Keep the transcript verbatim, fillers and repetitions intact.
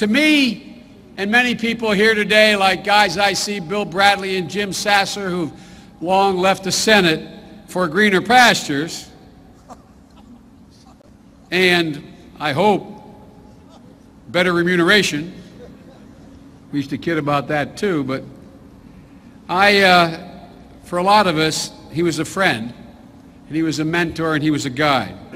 to me, and many people here today, like guys I see, Bill Bradley and Jim Sasser, who've long left the Senate for greener pastures, and I hope better remuneration. We used to kid about that too, but I, uh, for a lot of us, he was a friend, and he was a mentor, and he was a guide.